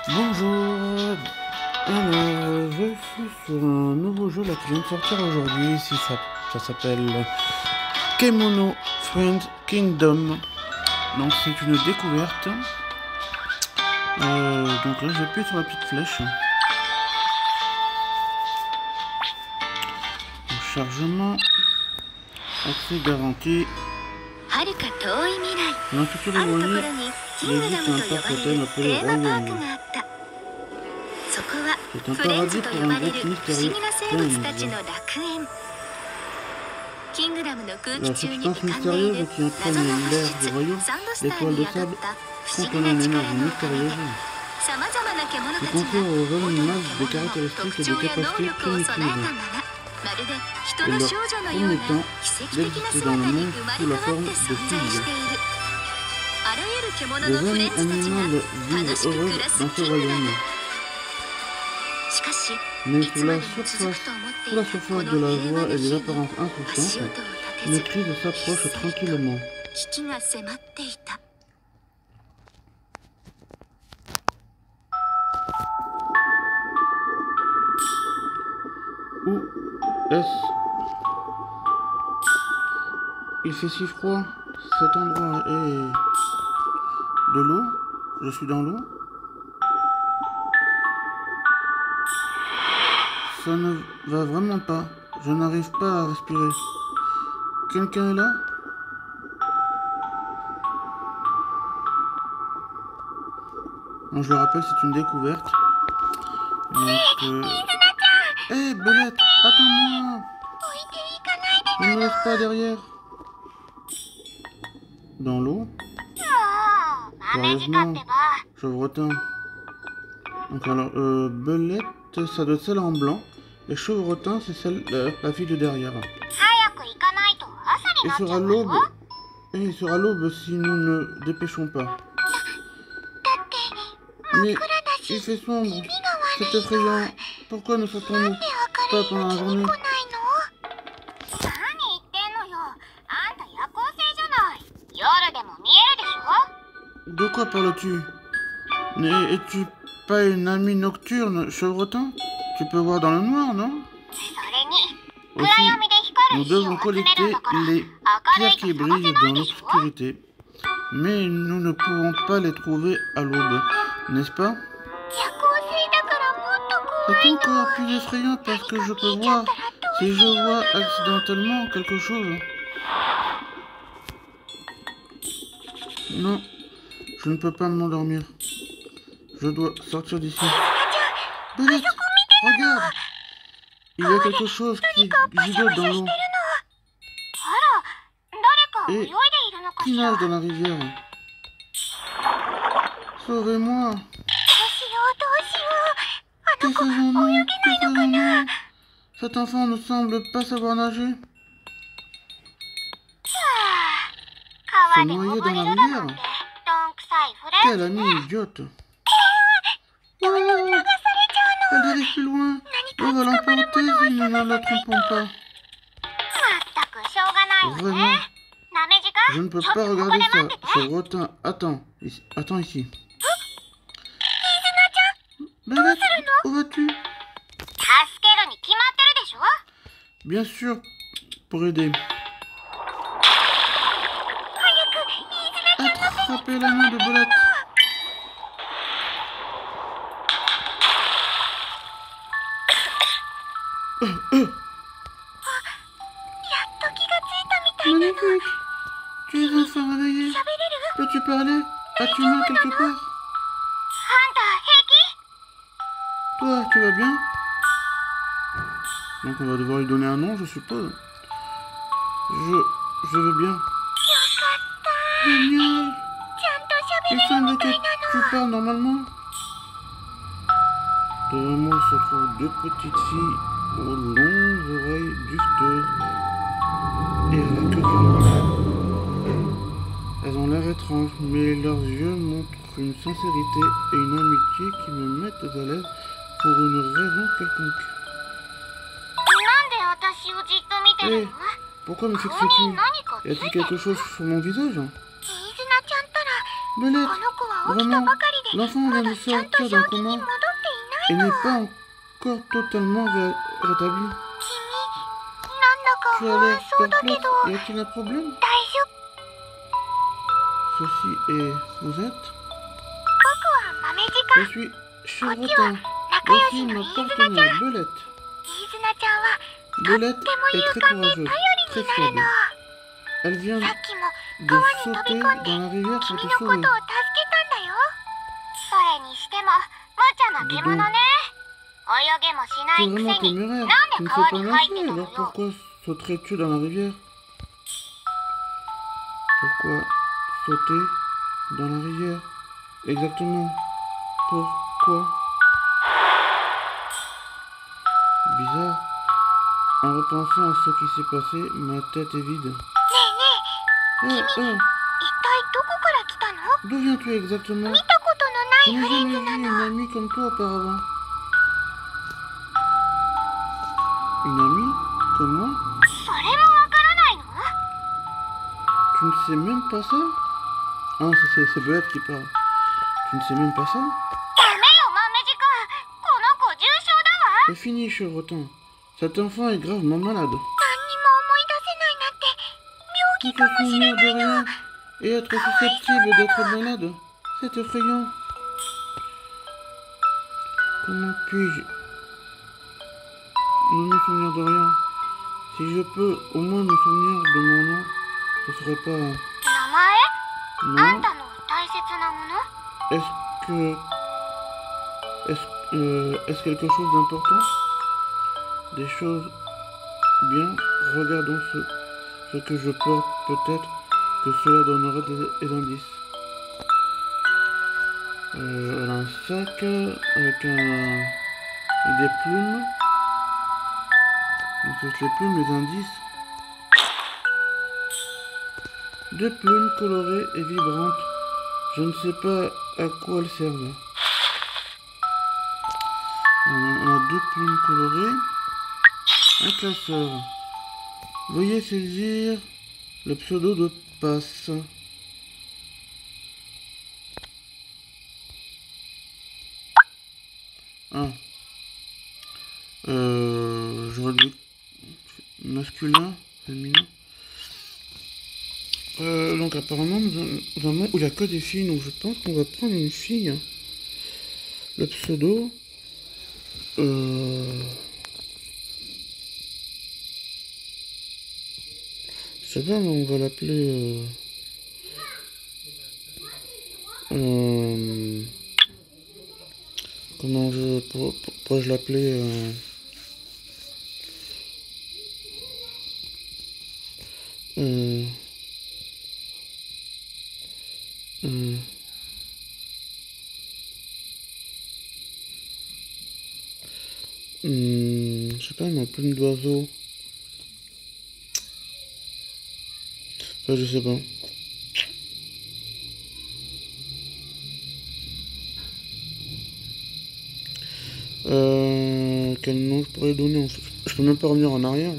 Bonjour. Alors, je suis sur un nouveau jeu là qui vient de sortir aujourd'hui. Ça s'appelle Kemono Friend Kingdom. Donc c'est une découverte. Donc là, je vais appuyer sur la petite flèche. Chargement. Accès garanti. Dans un futur éloigné, il existe un parc à thème appelé Royaume. C'est un paradis pour un groupe mystérieux plein d'univers. La substance mystérieuse qui entraîne l'air du royaume, l'étoile de sable, contenant une énergie mystérieuse, qui confère aux jeunes animaux des caractéristiques et des capacités primitives, et leur permettant d'exister dans le monde sous la forme de filles. Les jeunes animaux vivent heureux dans ce royaume. Mais sous la surface de la joie et des apparences insouciantes, une crise s'approche tranquillement. Où est-ce? Il fait si froid. Cet endroit est de l'eau. Je suis dans l'eau. Ça ne va vraiment pas. Je n'arrive pas à respirer. Quelqu'un est là? Bon, je le rappelle, c'est une découverte. Donc, Hé, Belette, attends-moi! Ne me laisse pas derrière. Dans l'eau? Sérieusement, Chevretin. Donc alors, Belette, ça doit être celle en blanc. Et Chevretin, c'est celle, la fille de derrière. Il sera l'aube. Et il sera l'aube si nous ne dépêchons pas. Mais il fait sombre. C'est effrayant. Pourquoi ne sortons-nous pas pendant la journée? De quoi parles-tu? Es-tu pas une amie nocturne, Chevretin? Tu peux voir dans le noir, non? Aussi, nous devons collecter les pierres qui brillent dans l'obscurité. Mais nous ne pouvons pas les trouver à l'aube, n'est-ce pas? C'est encore plus effrayant parce que je peux voir si je vois accidentellement quelque chose. Non, je ne peux pas m'endormir. Je dois sortir d'ici. Belette, regarde! Il y a quelque chose qui gigote dans l'eau. Et qui nage dans la rivière. Sauvez-moi! Que faisons-nous? Que faisons-nous? Cet enfant ne semble pas savoir nager. Se noyer dans la rivière? Quelle amie idiote! Oh, elle dérive plus loin. On va l'emporter si nous ne la trompons pas. Vraiment, je ne peux pas regarder ça. Chevretin, attends ici. Belette, où vas-tu? Bien sûr, pour aider. Attrapez la main de Belette. Magnifique. Tu es enfin réveillé. Peux-tu parler? As-tu mal quelque part? Toi, tu vas bien? Donc on va devoir lui donner un nom, je suppose. Je vais bien. Génial. Il semble que tu parles normalement. Devant moi se trouvent deux petites filles aux longues oreilles dufteuses et à la queue violente. Elles ont l'air étranges, mais leurs yeux montrent une sincérité et une amitié qui me mettent à l'aise pour une raison quelconque. Hé, pourquoi me fixes-tu? Y a-t-il quelque chose sur mon visage? Belette, vraiment, l'enfant vient de sortir d'un coma et n'est pas encore totalement rétabli. Tu as l'air perplexe. Y a-t-il un problème? Ceci est... Vous êtes? Je suis Chorotin. Voici ma partenaire, Belette. Belette est très courageuse, très fiable. Elle vient de sauter dans la rivière pour te sauver. Dis donc, tu es vraiment téméraire. Tu ne sais pas nager, alors pourquoi sauterais-tu dans la rivière? Pourquoi sauter dans la rivière? Exactement. Pourquoi? Bizarre. En repensant à ce qui s'est passé, ma tête est vide. D'où viens-tu exactement? Je n'ai jamais vu une amie comme toi auparavant. Une amie? Comme moi? Tu ne sais même pas ça? Ah, c'est Belette qui parle. Tu ne sais même pas ça? C'est fini, Chevrotin. Cet enfant est gravement malade. Ne se souvenir de rien et être susceptible d'être malade, c'est effrayant. Comment puis-je ne me souvenir de rien? Si je peux au moins me souvenir de mon nom, ce serait pas... Non. Est-ce quelque chose d'important? Des choses bien? Regardons ce que je porte. Peut-être que cela donnerait des indices. Elle a un sac avec des plumes. On cherche les plumes, les indices. Deux plumes colorées et vibrantes. Je ne sais pas à quoi elles servent. On a deux plumes colorées. Un classeur. Veuillez saisir le pseudo de passe. Ah. J'aurais dit masculin, féminin. Donc apparemment nous avons... il n'y a que des filles, donc je pense qu'on va prendre une fille. Le pseudo. Je sais pas, mais on va l'appeler... comment pourrais-je l'appeler je sais pas, ma plume d'oiseau. Ça, je sais pas. Quel nom je pourrais donner en fait? Je peux même pas revenir en arrière.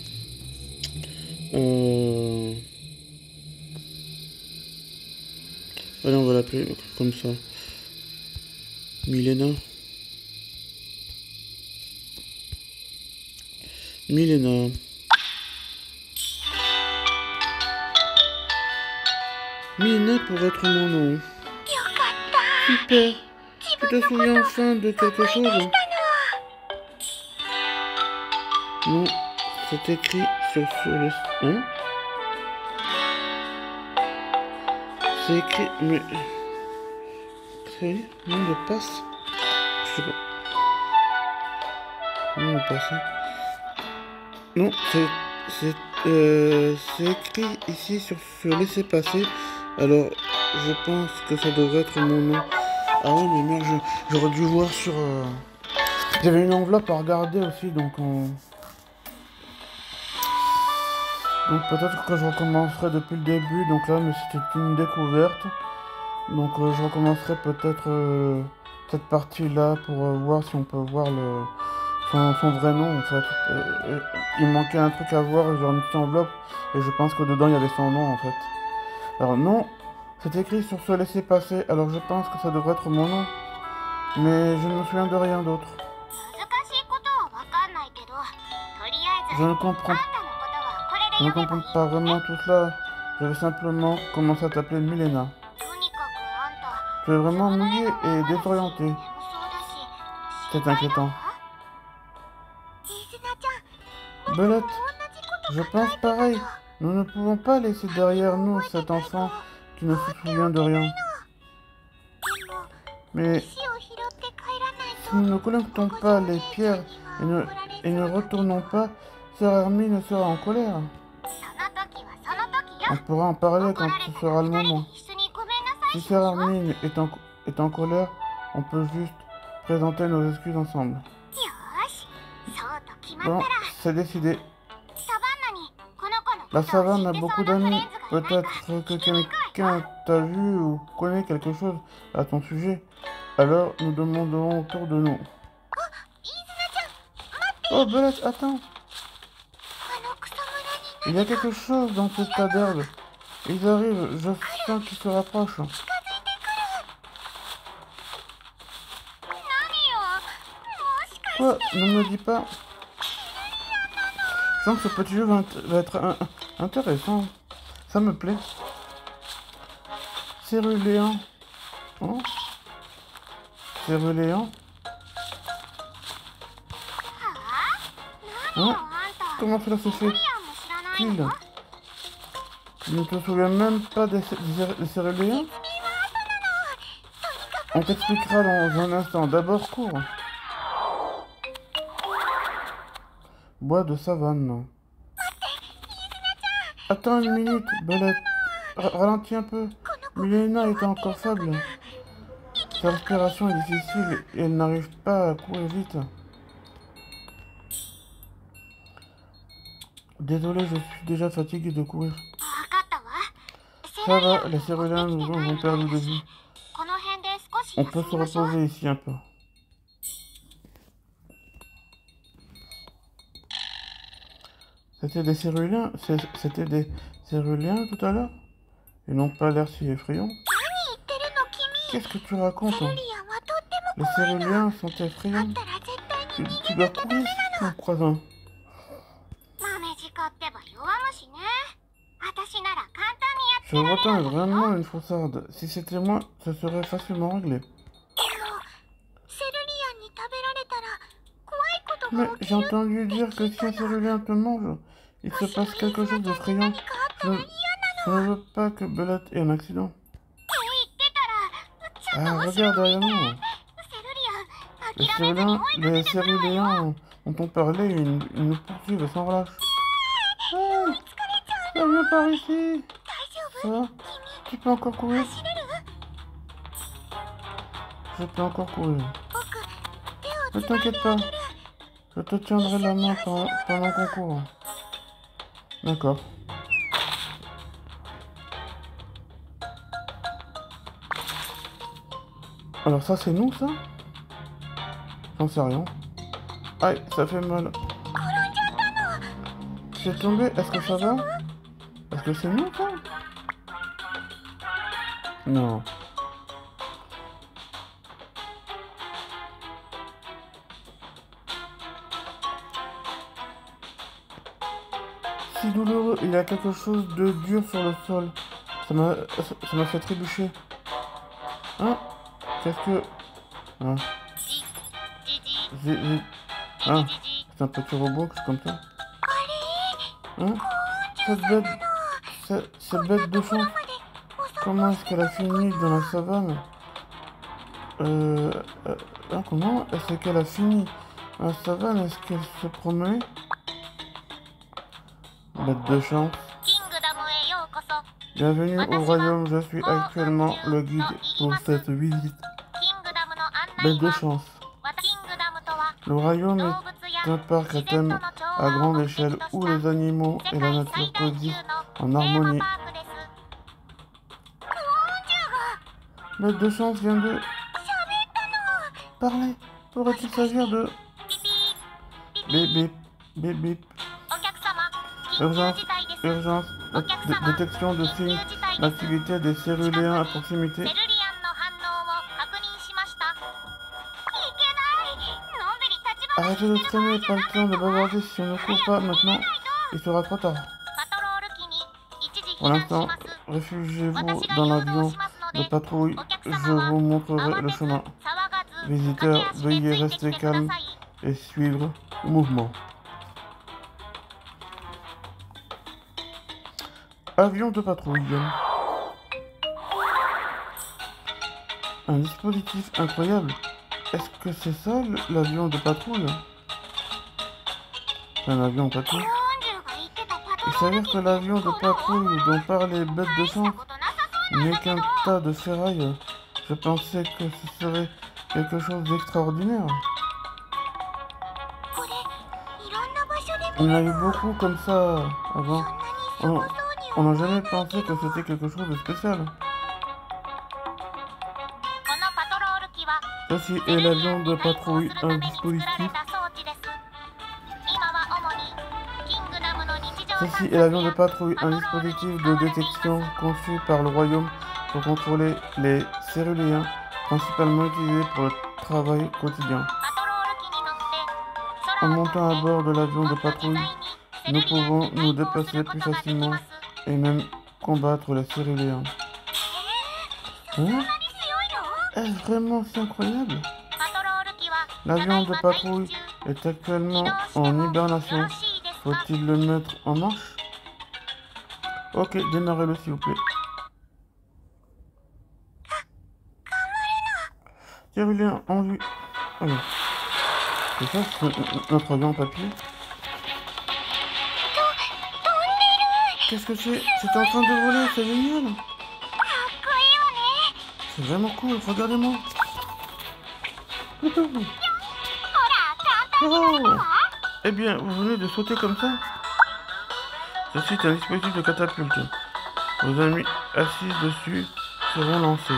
Allez, on va l'appeler comme ça. Milena. Milena. Milena pourrait être mon nom. Super. Tu te souviens enfin de quelque chose? Non, c'est écrit sur le... Hein? C'est écrit... Mais... C'est... Nom de passe? Je sais pas. Nom de passe. Non, c'est écrit ici sur ce laisser-passer. Alors, je pense que ça devrait être mon nom. Ah oui, mais merde, j'aurais dû voir sur... J'avais une enveloppe à regarder aussi, donc peut-être que je recommencerai depuis le début. Donc là, mais c'était une découverte. Donc je recommencerai peut-être cette partie-là pour voir si on peut voir son vrai nom en fait. Il manquait un truc à voir, genre une petite enveloppe, et je pense que dedans il y avait son nom en fait. Alors non, C'est écrit sur ce laissez-passer, alors je pense que ça devrait être mon nom. Mais je ne me souviens de rien d'autre. Je ne comprends pas vraiment tout cela. Je vais simplement commencer à t'appeler Milena. Tu es vraiment mouillée et désorientée. C'est inquiétant. Belette, je pense pareil. Nous ne pouvons pas laisser derrière nous cet enfant qui ne se souvient de rien. Mais si nous ne collectons pas les pierres et ne retournons pas, Sœur Hermine sera en colère. On pourra en parler quand ce sera le moment. Si Sœur Hermine est en colère, on peut juste présenter nos excuses ensemble. Bon, c'est décidé. La savane a beaucoup d'amis. Peut-être que quelqu'un t'a vu ou connaît quelque chose à ton sujet. Alors nous demandons autour de nous. Oh, Belette, attends. Il y a quelque chose dans ce tas d'herbes. Ils arrivent, je sens qu'ils se rapprochent. Quoi? Ne me dis pas. Je sens que ce petit jeu va être intéressant. Ça me plaît. Céruléan. Oh. Céruléan. Hein? Comment cela se fait-il? Tu ne te souviens même pas des céruléans? On t'expliquera dans un instant. D'abord, cours. Bois de savane. Attends une minute, Belette. Ralentis un peu. Milena est encore faible. Sa respiration est difficile et elle n'arrive pas à courir vite. Désolé, je suis déjà fatigué de courir. Ça va, les céruléens nous ont perdu de vue. On peut se reposer ici un peu. C'était des céruléens tout à l'heure? Ils n'ont pas l'air si effrayants. Qu'est-ce que tu racontes? Les céruléens sont effrayants. Tu dois courir si tu en croises un. Ce rotin est vraiment une faussarde. Si c'était moi, ça serait facilement réglé. Mais j'ai entendu dire que si un cérulien te mange, il se passe quelque chose d'effrayant. Je ne veux pas que Belette ait un accident. Ah, regarde derrière nous. Les céruléens ont parlé et ils nous poursuivent sans relâche. Hey, ça vient par ici. Ça va? Tu peux encore courir? Je peux encore courir. Ne t'inquiète pas. Je te tiendrai la main pendant qu'on court. D'accord. Alors ça c'est nous ça? J'en sais rien. Aïe, ça fait mal. J'ai tombé, est-ce que ça va? Est-ce que c'est nous ça? Non. Si douloureux, il y a quelque chose de dur sur le sol. Ça m'a fait trébucher. Hein? Qu'est-ce que... Hein? Hein? C'est un petit robot comme ça. Hein? Cette bête de chance. Comment est-ce qu'elle a fini dans la savane? Comment est-ce qu'elle a fini dans la savane? Est-ce qu'elle se promenait? Bête de chance. Bienvenue au royaume, je suis actuellement le guide pour cette visite. Bête de chance. Le royaume est un parc à thème à grande échelle où les animaux et la nature coexistent en harmonie. Bête de chance vient de parler. Pourrait-il s'agir de... Bip bip, bip bip. Urgence, urgence, détection de signes l'activité des Céruléens à proximité. Arrêtez de traîner, pas le temps de bavarder. Si on ne court pas maintenant, il sera trop tard. Pour l'instant, réfugiez-vous dans l'avion de patrouille, je vous montrerai le chemin. Visiteurs, veuillez rester calme et suivre le mouvement. Avion de patrouille. Un dispositif incroyable. Est-ce que c'est ça l'avion de patrouille? Un avion de patrouille. Il s'avère que l'avion de patrouille dont parlent les bêtes de sang n'est qu'un tas de ferraille. Je pensais que ce serait quelque chose d'extraordinaire. Il y en a eu beaucoup comme ça avant. On n'a jamais pensé que c'était quelque chose de spécial. Ceci est l'avion de patrouille, un dispositif. Ceci est l'avion de patrouille, un dispositif de détection conçu par le royaume pour contrôler les Céruléens, principalement utilisé pour le travail quotidien. En montant à bord de l'avion de patrouille, nous pouvons nous déplacer plus facilement et même combattre les Céruléens. Hein? Est-ce vraiment si incroyable? L'avion de patrouille est actuellement en hibernation. Faut-il le mettre en marche? Ok, démarrez-le s'il vous plaît. Cérulien en vue. Allez. C'est ça, c'est notre avion en papier. Qu'est-ce que c'est? C'est en train de voler, c'est génial. C'est vraiment cool, regardez-moi. Oh. Eh bien, vous venez de sauter comme ça? Ceci est un dispositif de catapulte. Vos amis assis dessus seront lancés.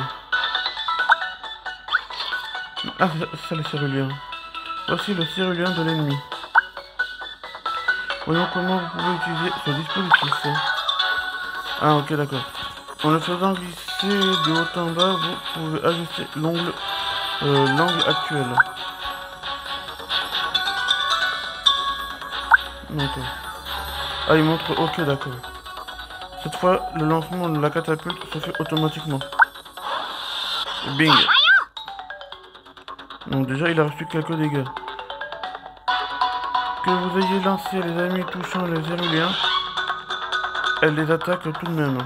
Ah, c'est ça le Cérulien. Voici le Cérulien de l'ennemi. Voyons comment vous pouvez utiliser ce dispositif. Ah, ok, d'accord. En le faisant glisser de haut en bas, vous pouvez ajuster l'angle actuel. Okay. Ah, il montre ok, d'accord. Cette fois, le lancement de la catapulte se fait automatiquement. Bing. Donc déjà, il a reçu quelques dégâts. Que vous ayez lancé les amis touchant les Céruléens, elle les attaque tout de même.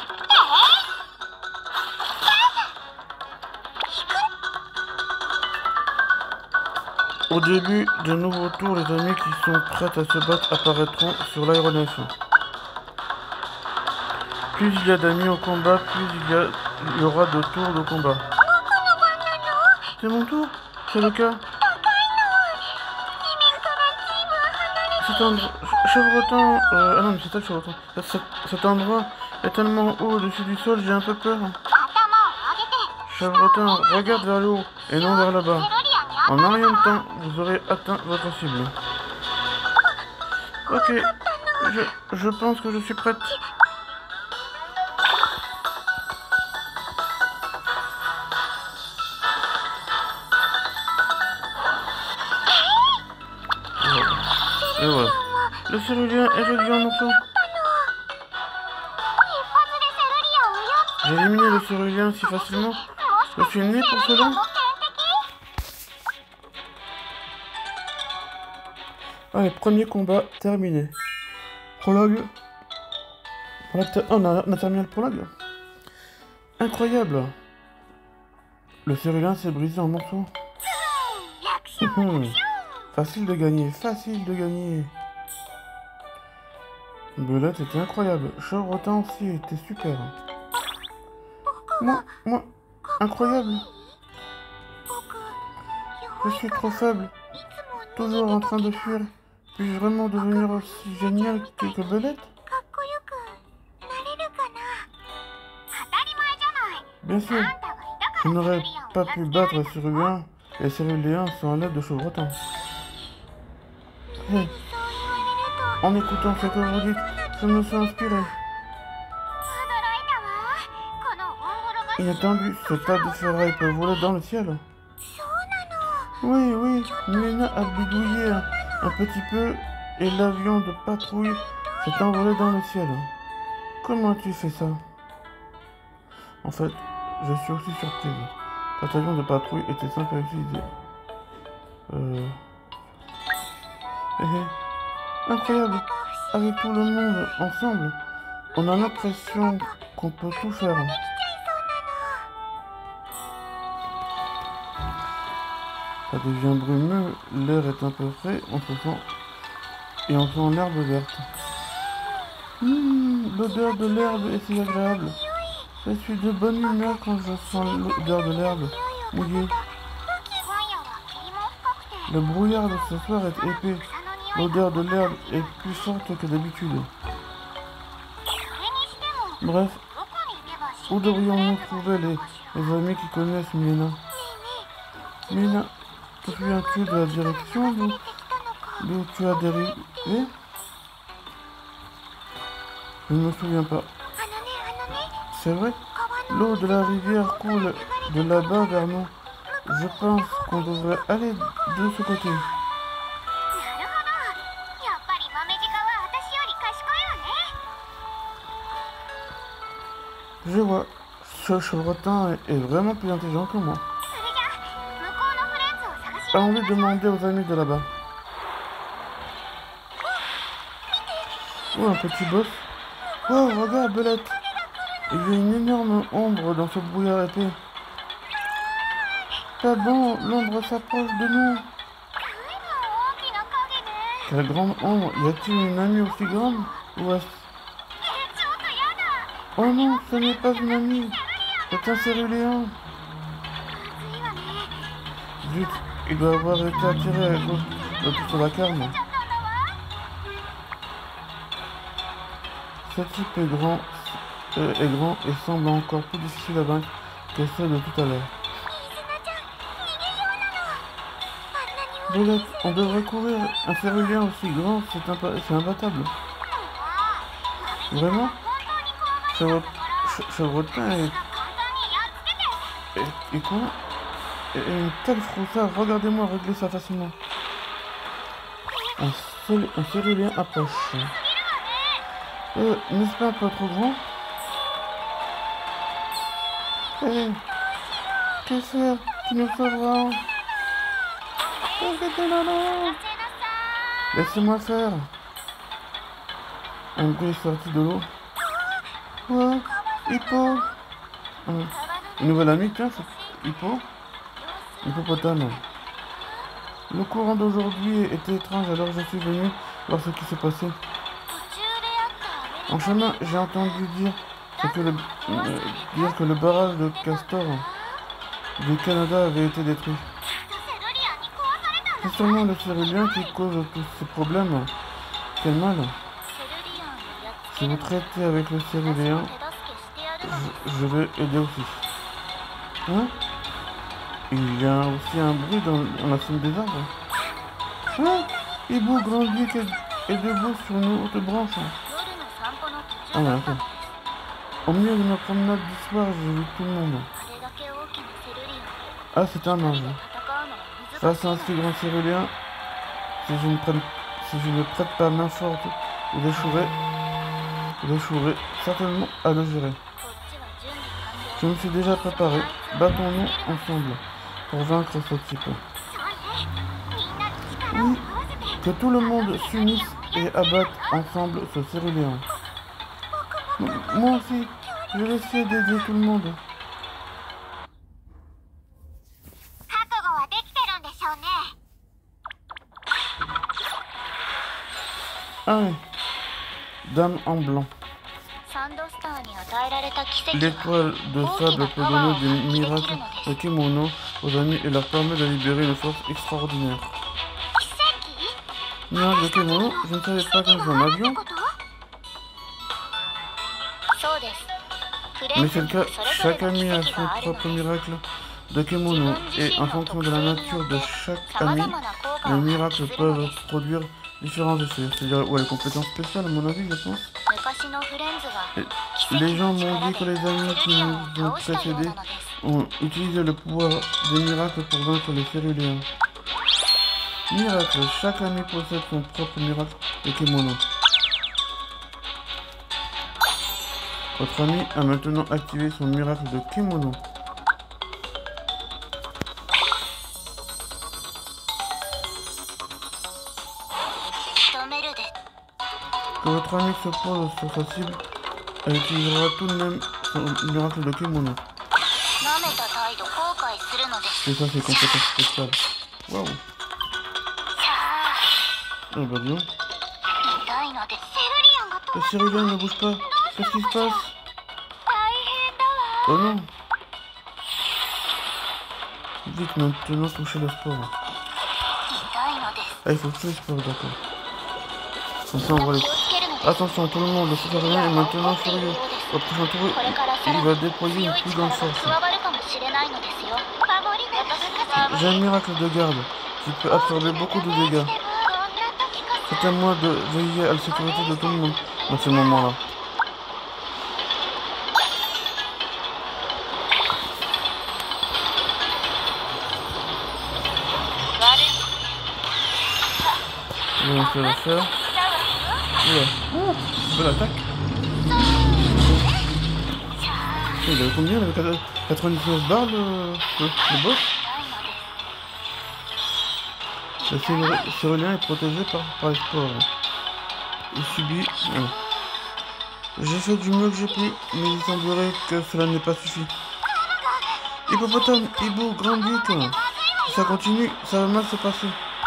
Au début de nouveaux tours, les amis qui sont prêts à se battre apparaîtront sur l'aéronef. Plus il y a d'amis au combat, plus il y aura de tours de combat. C'est mon tour? C'est le cas? Chevrotin... Ah non, mais c'est toi le chevrotin. Cet endroit est tellement haut au-dessus du sol, j'ai un peu peur. Chevrotin, regarde vers le haut et non vers là bas. En un rien de temps, vous aurez atteint votre cible. Ok, je pense que je suis prête. Et voilà. Le Cérulien est réduit en morceaux. J'ai éliminé le Cérulien si facilement. Je suis né pour cela. Allez, premier combat terminé. Prologue. Oh, on a terminé le prologue. Incroyable. Le Cérulien s'est brisé en morceaux. Facile de gagner, facile de gagner. Belette était incroyable. Chevrotin aussi était super. Moi, incroyable. Je suis trop faible. Toujours en train de fuir. Puis-je vraiment devenir aussi génial que Belette? Bien sûr, je n'aurais pas pu battre les Céruléens et Céruléens sans l'aide de Chevrotin. Hey. En écoutant ce que vous dites, je me suis inspiré. inattendu, ce tas de ferraille peut voler dans le ciel. Oui, oui, Milena a bidouillé un petit peu et l'avion de patrouille s'est envolé dans le ciel. Comment tu fais ça? En fait, je suis aussi surprise. Cet avion de patrouille était simple à utiliser. Incroyable. Avec tout le monde ensemble, on a l'impression qu'on peut tout faire. Ça devient brumeux, l'air est un peu frais, on sent l'herbe verte. L'odeur de l'herbe est si agréable. Je suis de bonne humeur quand je sens l'odeur de l'herbe mouillée. Le brouillard de ce soir est épais. L'odeur de l'herbe est plus forte que d'habitude. Bref, où devrions-nous trouver les amis qui connaissent Milena? Milena, te souviens-tu de la direction d'où tu as dérivé? Je ne me souviens pas. C'est vrai? L'eau de la rivière coule de là-bas vers nous. Je pense qu'on devrait aller de ce côté. Je vois, ce chevrotin est vraiment plus intelligent que moi. Allons-lui demander aux amis de là-bas. Oh, un petit boss. Oh, regarde, Belette. Il y a une énorme ombre dans ce brouillard épais. Pas bon, l'ombre s'approche de nous. Quelle grande ombre. Y a-t-il une amie aussi grande? Ou est-ce... Oh non, ce n'est pas une amie. C'est un céruléen. Zut, il doit avoir été attiré à cause de toute la carne. Ce type est grand et semble encore plus difficile à vaincre que ceux de tout à l'heure. Belette, on devrait courir. Un céruléen aussi grand, c'est imbattable. Vraiment? Chevrotin et quoi? Et une telle froussard, regardez-moi régler ça facilement. Un céruléen approche. N'est-ce pas un peu trop grand? Que faire? Tu nous sauveras. Laissez-moi faire. Un bruit est sorti de l'eau. Ouais, Hippo. Une nouvelle amie, tiens, c'est Hippo. Hippopotame. Le courant d'aujourd'hui était étrange, alors je suis venu voir ce qui s'est passé. En chemin, j'ai entendu dire que le barrage de Castor du Canada avait été détruit. C'est sûrement le cérulien qui cause tous ces problèmes. Quel mal. Si vous traitez avec le céruléen, je vais aider aussi. Hein? Il y a aussi un bruit dans la cime des arbres. Hein? Hibou grandit est debout sur une haute branche. Ah ouais, ok. Au milieu de ma promenade du soir, j'ai vu tout le monde. Ah, c'est un ange. Face à un si grand céruléen, si je ne prête pas main forte, il échouerait certainement à le gérer. Je me suis déjà préparé. Battons-nous ensemble pour vaincre ce type. Oui, que tout le monde s'unisse et abatte ensemble ce céruléen. Moi aussi, je vais essayer d'aider tout le monde. Ah oui, Dame en blanc. L'étoile de sable peut donner des miracles aux kimonos aux amis et leur permet de libérer une force extraordinaire. Miracle de kimono, je ne savais pas qu'on faisait un avion. Mais c'est le cas, chaque ami a son propre miracle de kimono et en fonction de la nature de chaque ami, les miracles peuvent produire différents effets. C'est-à-dire, ouais, les compétences spéciales, à mon avis, je pense. Et les gens m'ont dit que les amis qui nous ont précédés ont utilisé le pouvoir des miracles pour vaincre les Céruléens. Miracle, chaque ami possède son propre miracle de kimono. Votre ami a maintenant activé son miracle de kimono. Que votre ami se pose sur sa cible, elle utilisera tout de même son miracle de kimono. C'est ça, c'est compétences spéciales. Waouh. Ah bah bien. Le Cérulien ne bouge pas. Qu'est-ce qui se passe? Oh non. Vite maintenant, touchez le sport. Ah, il faut toucher le sport, d'accord. Comme ça, on va les... Attention, tout le monde, le Cérulien est maintenant furieux. Au prochain tour, il va déployer une plus grande force. J'ai un miracle de garde qui peut absorber beaucoup de dégâts. C'est à moi de veiller à la sécurité de tout le monde dans ce moment-là. Je vais faire l'affaire. Oula, bonne attaque. Il avait combien? Il avait 99 balles le boss. Le Cérulien est protégé par les sports. Il subit... J'ai fait du mieux que j'ai pu, mais il semblerait que cela n'ait pas suffi. Hippopotame, hibou, grand duc. Si ça continue, ça va mal se passer.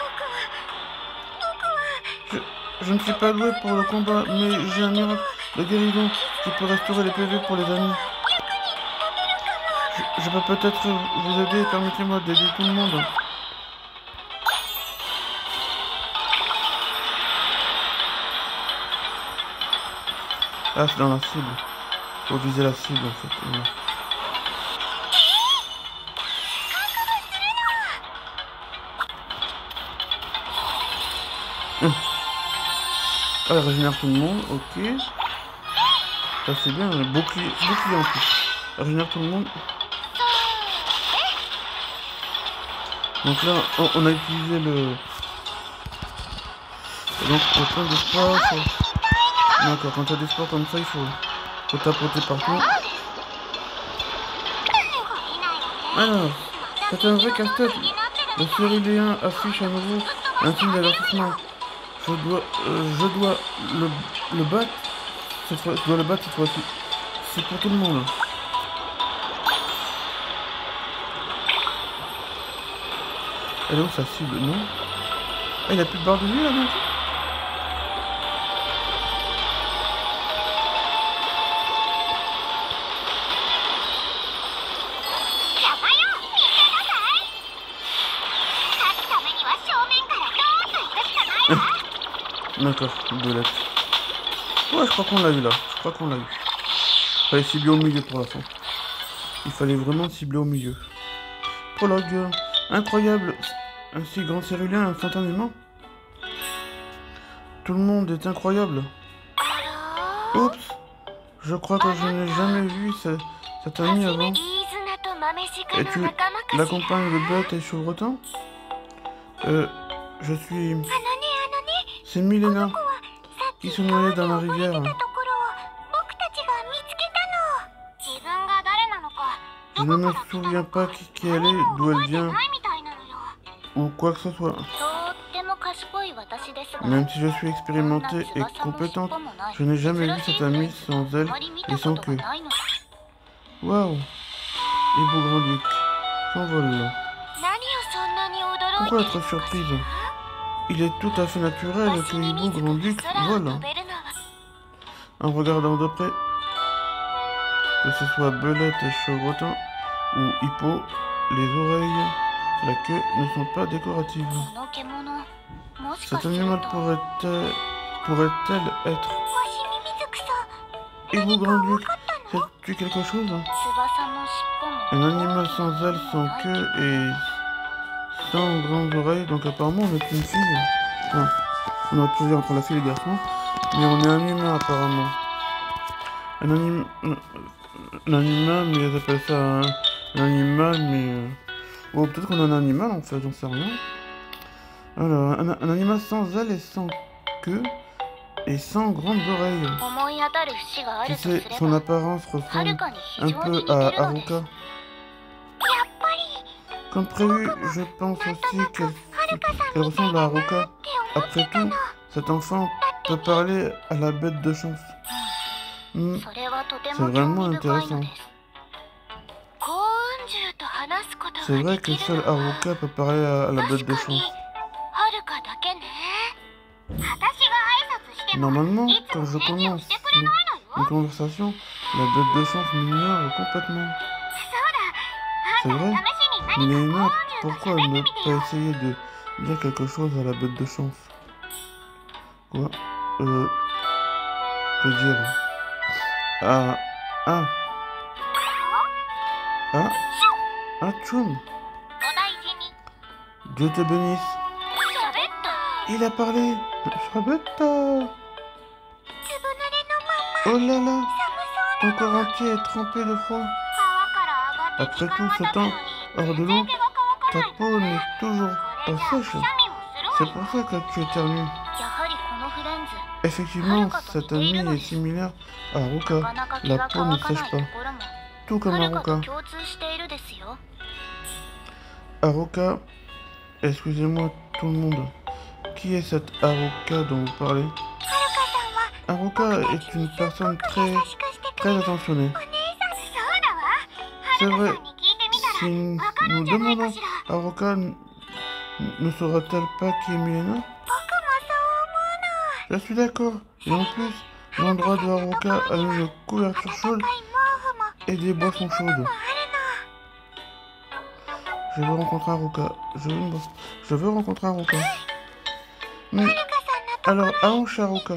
Je ne suis pas doué pour le combat, mais j'ai un miracle de guérison qui peut restaurer les PV pour les amis. Je peux peut-être vous aider, permettez-moi d'aider tout le monde. Ah, c'est dans la cible. Faut viser la cible en fait. Ah, elle régénère tout le monde, ok. Ça c'est bien, le bouclier en plus. Elle régénère tout le monde. Donc là, on a utilisé le... Donc pour plein de sports... D'accord, quand t'as des sports comme ça, il faut tapoter partout. Alors, c'est un vrai casse-tête. Le Céruléen affiche à nouveau un signe d'avertissement. Je dois le battre. Je dois le battre cette fois-ci. C'est pour tout le monde. Elle est où sa cible? Non. Ah, il a plus de barre de vie là donc. D'accord, deux lettres. Ouais, je crois qu'on l'a eu là. Je crois qu'on l'a eu. Il fallait cibler au milieu pour la fin. Il fallait vraiment cibler au milieu. Prologue. Incroyable. Un si grand Cérulien instantanément. Tout le monde est incroyable. Oups. Je crois que je n'ai jamais vu cet ami avant. Et tu l'accompagnes de bête et chevrotant? Je suis... C'est Milena qui se noyait dans la rivière. Je ne me souviens pas qui elle est, d'où elle vient, ou quoi que ce soit. Même si je suis expérimentée et compétente, je n'ai jamais vu cette amie sans elle et sans queue. Waouh! Hibou grand duc, s'envole. Pourquoi être surprise? Il est tout à fait naturel que Hibou grand duc vole. En regardant de près, que ce soit belette et chevrotant ou hippo, les oreilles, la queue ne sont pas décoratives. Cet animal pourrait-elle être? Hibou grand duc, sais-tu quelque chose? Un animal sans ailes, sans queue et sans grandes oreilles, donc apparemment on est une fille. Non, On aurait pu choisir entre la fille et les garçons. Mais on est un humain apparemment. Un animal, mais ils appellent ça un animal, mais... Bon, peut-être qu'on a un animal en fait, j'en sais rien. Alors, un animal sans ailes et sans queue et sans grandes oreilles. Tu sais, son apparence ressemble un peu à Haruka. Comme prévu, je pense aussi qu'elle ressemble à Haruka. Après tout, cet enfant peut parler à la bête de chance. C'est vraiment intéressant. C'est vrai que seul Haruka peut parler à la bête de chance. Normalement, quand je commence une conversation, la bête de chance m'ignore complètement. C'est vrai, mais Léna, pourquoi ne pas essayer de dire quelque chose à la bête de chance? Quoi? Que dire? Ah, Tchoum. Dieu te bénisse. Il a parlé. Shabetta. Oh là là, ton corps entier est trempé de froid. Après tout ce temps hors de l'eau, ta peau n'est toujours pas sèche. C'est pour ça que tu éternues. Effectivement, cet ami est similaire à Haruka. La peau ne sèche pas, tout comme Haruka. Haruka, excusez-moi tout le monde. Qui est cette Haruka dont vous parlez? Haruka est une personne très attentionnée. C'est vrai, si nous demandons à Haruka, ne saura-t-elle pas qui est Milena? Je suis d'accord. Et en plus, l'endroit de Haruka a une couverture chaude et des boissons chaudes. Je veux rencontrer Haruka. Je veux rencontrer Haruka. Alors, allons chez Haruka.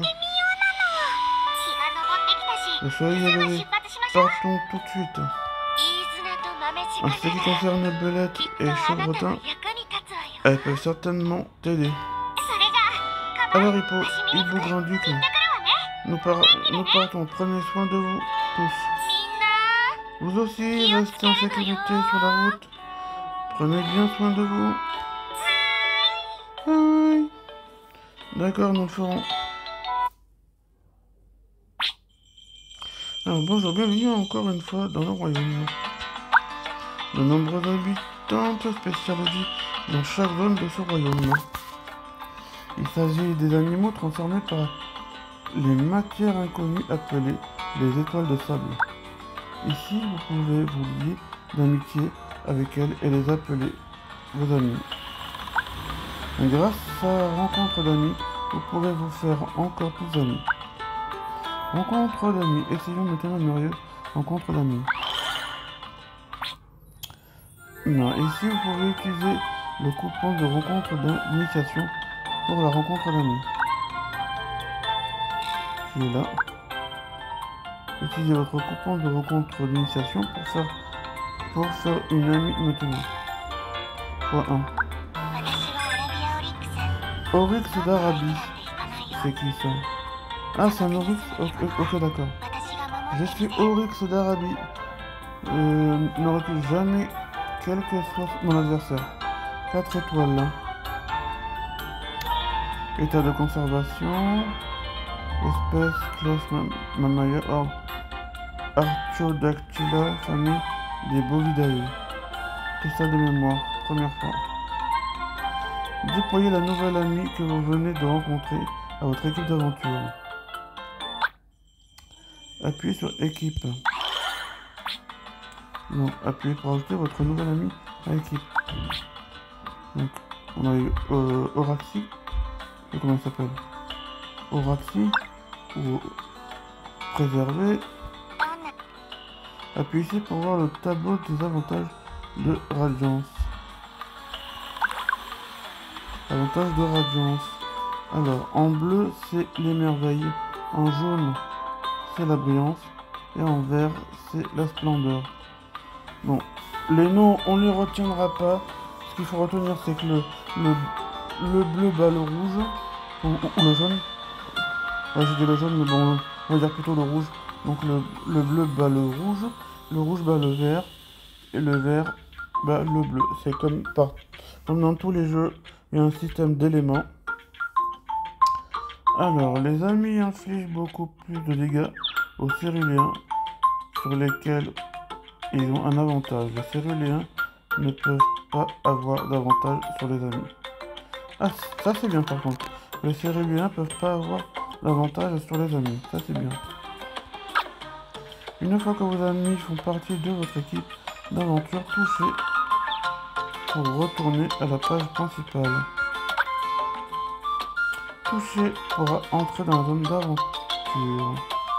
Le soleil est levé. Partons tout de suite. En ce qui concerne Belette et Chevrotin, elles peuvent certainement t'aider. Alors Hippo Grand-Duc, nous partons. Prenez soin de vous tous. Vous aussi, restez en sécurité sur la route. Prenez bien soin de vous. Bye. D'accord, nous le ferons. Alors bonjour, bienvenue encore une fois dans le royaume. De nombreux habitants spécialisés dans chaque zone de ce royaume. Il s'agit des animaux transformés par les matières inconnues appelées les étoiles de sable. Ici, vous pouvez vous lier d'amitié avec elles et les appeler vos amis. Et grâce à la rencontre d'amis, vous pourrez vous faire encore plus d'amis. Rencontre d'amis. Essayons maintenant une merveilleuse rencontre d'amis. Non, ici, vous pouvez utiliser le coupon de rencontre d'initiation pour la rencontre d'amis. Qui est là. Utilisez votre coupon de rencontre d'initiation pour faire une amie maintenant. Fois 1. Oryx d'Arabie. C'est qui ça? Ah, c'est un Oryx. Ok, d'accord. Je suis Oryx d'Arabie. Ne recule jamais, quel que soit mon adversaire. 4 étoiles là. État de conservation. Espèce, classe, Mammalia, Artiodactyla, famille des Bovidae. Cristal de mémoire, première fois. Déployez la nouvelle amie que vous venez de rencontrer à votre équipe d'aventure. Appuyez sur équipe. Donc, appuyez pour ajouter votre nouvelle amie à l'équipe. Donc, on a eu Oraxi. Comment il s'appelle? Oraxi. Ou préserver. Appuyez ici pour voir le tableau des avantages de Radiance. Avantages de Radiance. Alors, en bleu, c'est les merveilles. En jaune, c'est la brillance. Et en vert, c'est la splendeur. Bon, les noms, on ne les retiendra pas. Ce qu'il faut retenir, c'est que le bleu bat le rouge. Ou le jaune. Ouais, j'ai dit le jaune, mais bon, on va dire plutôt le rouge. Donc le bleu bat le rouge bat le vert, et le vert bat le bleu. C'est comme dans tous les jeux, il y a un système d'éléments. Alors, les amis infligent beaucoup plus de dégâts aux céruléens sur lesquels ils ont un avantage. Les céruléens ne peuvent pas avoir d'avantage sur les amis. Ah, ça c'est bien par contre. Les céruléens peuvent pas avoir d'avantage sur les amis. Ça c'est bien. Une fois que vos amis font partie de votre équipe d'aventure, touchez pour retourner à la page principale. Touchez pour entrer dans la zone d'aventure.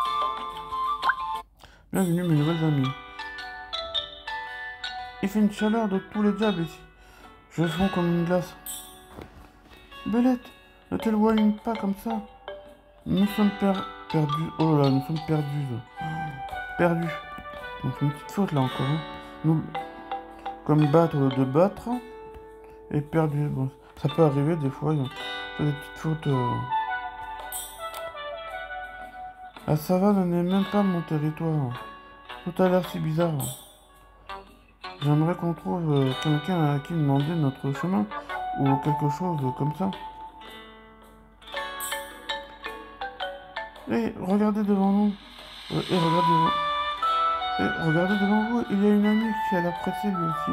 Bienvenue mes nouvelles amies. Il fait une chaleur de tous les diables ici. Je fonds comme une glace. Belette, ne t'éloigne pas comme ça. Nous sommes perdus. Oh là, nous sommes perdus. Perdus. Donc c'est une petite faute là encore. Hein. Nous, comme battre de battre. Et perdu. Bon, ça peut arriver des fois. Il y a des petites fautes. La savane n'est même pas mon territoire. Tout a l'air si bizarre. J'aimerais qu'on trouve quelqu'un à qui demander notre chemin. Ou quelque chose comme ça. Et regardez devant nous. Regardez devant vous. Il y a une amie qui a l'air pressée lui aussi.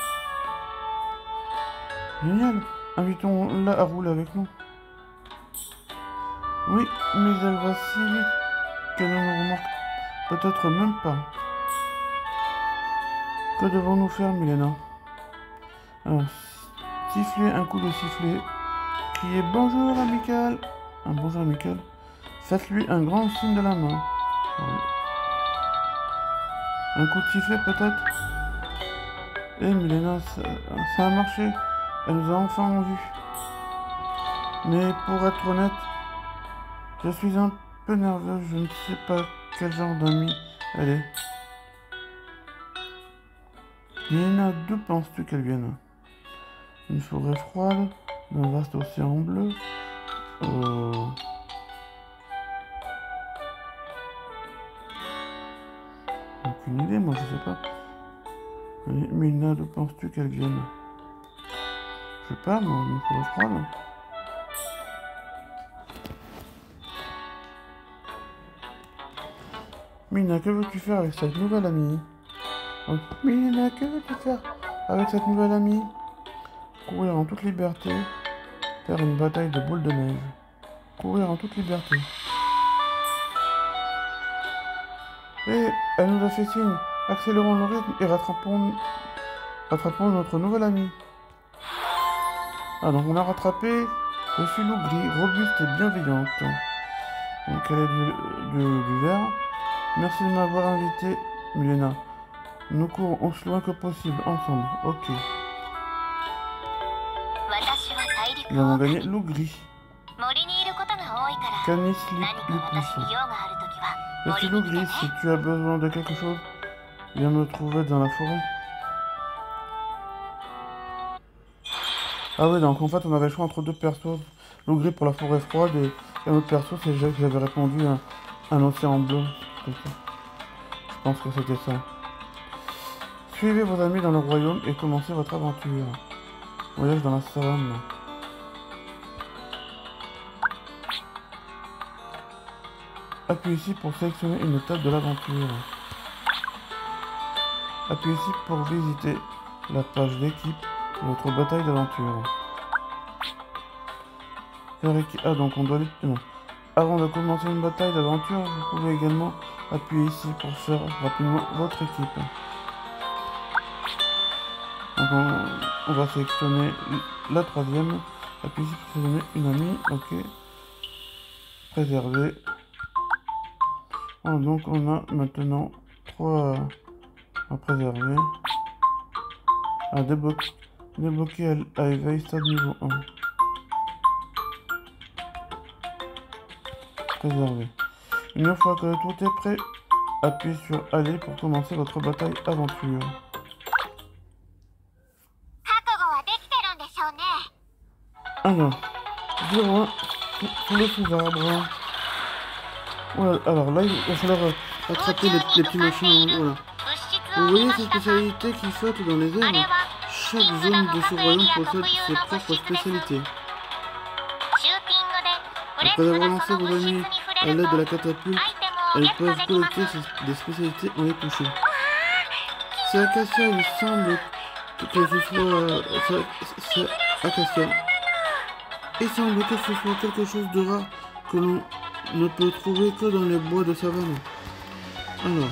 Génial. Invitons-la à rouler avec nous. Oui, mais elle va si vite qu'elle ne nous remarque peut-être même pas. Que devons-nous faire, Milena? Alors, siffler un coup de sifflet. Crier bonjour amical. Un bonjour amical. Faites-lui un grand signe de la main. Un coup de sifflet peut-être. Eh Milena, ça a marché. Elle nous a enfin vus. Mais pour être honnête, je suis un peu nerveux. Je ne sais pas quel genre d'amie elle est. Milena, d'où penses-tu qu'elle vienne? Une forêt froide, d'un vaste océan bleu. Aucune idée, moi je sais pas. Milena, d'où penses-tu qu'elle vienne? Je sais pas, moi, une forêt froide. Milena, que veux-tu faire avec cette nouvelle amie? Oh, Milena, que veux-tu faire avec cette nouvelle amie? Courir en toute liberté, faire une bataille de boules de neige. Courir en toute liberté. Et elle nous a fait signe. Accélérons le rythme et rattrapons notre nouvelle amie. Ah, donc on a rattrapé. Je suis loup gris, robuste et bienveillante. Donc elle est du vert. Merci de m'avoir invité, Milena. Nous courons aussi loin que possible, ensemble. Ok. Nous avons gagné loup gris. Canis lupus. Je suis loup gris. Si tu as besoin de quelque chose, viens me trouver dans la forêt. Ah oui, donc en fait on avait le choix entre deux persos. Loup gris pour la forêt froide et un autre perso, c'est j'avais répondu à un océan bleu. Je pense que c'était ça. Suivez vos amis dans le royaume et commencez votre aventure. Voyage dans la savane. Appuyez ici pour sélectionner une étape de l'aventure. Appuyez ici pour visiter la page d'équipe de votre bataille d'aventure. Ah donc on doit aller... Non. Avant de commencer une bataille d'aventure, vous pouvez également appuyer ici pour faire rapidement votre équipe. Donc on va sélectionner la troisième. Appuyez ici pour sélectionner une amie. Ok. Préserver. Donc on a maintenant 3 à préserver. À débloquer à éveil stade niveau 1. Préserver. Une fois que tout est prêt, appuyez sur aller pour commencer votre bataille aventure. Alors, 01. sous le sous-arbre. Voilà, alors là, il va falloir attraper les petits machins. Voilà. Vous voyez ces spécialités qui sautent dans les airs? Chaque zone de ce royaume possède ses propres spécialités. Après avoir lancé vos amis à l'aide de la catapulte, elles peuvent collecter des spécialités en les touchant. C'est Acacia, il semble que ce soit... c'est Acacia. Il semble que ce soit quelque chose de rare que l'on ne peut trouver que dans les bois de savane. Alors...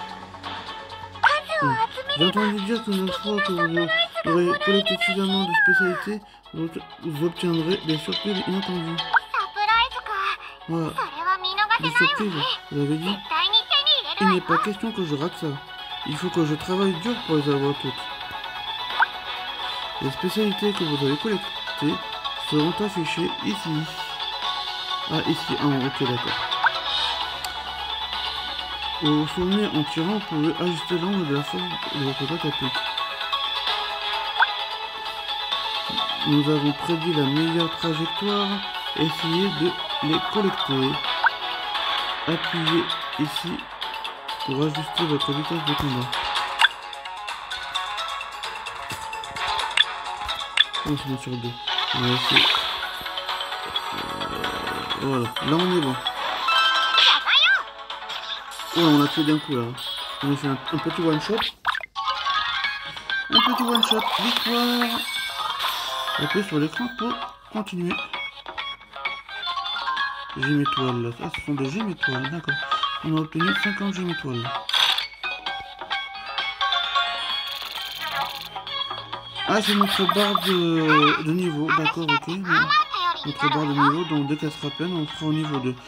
J'ai entendu dire qu'une fois que vous aurez collecté suffisamment de spécialités, vous obtiendrez des surprises inattendues. Voilà. Des surprises, vous avez dit? Il n'est pas question que je rate ça. Il faut que je travaille dur pour les avoir toutes. Les spécialités que vous avez collectées seront affichées ici. Ah, ici, en haut, ok, d'accord. Au sommet, en tirant, vous pouvez ajuster l'angle de la force de votre catapulte. Nous avons prédit la meilleure trajectoire. Essayez de les collecter. Appuyez ici pour ajuster votre vitesse de combat. On se met sur 2. On va essayer. Voilà, là on est bon. Ouais, on l'a tué d'un coup là. On a fait un petit one shot. Un petit one shot. Victoire. Appuyez sur l'écran pour continuer. Gemme étoile là. Ah, ce sont des gemmes étoiles, d'accord. On a obtenu 50 gemmes étoiles. Ah, c'est notre barre de niveau, d'accord, ok. Notre barre de niveau, donc dès qu'elle sera pleine, on sera au niveau 2.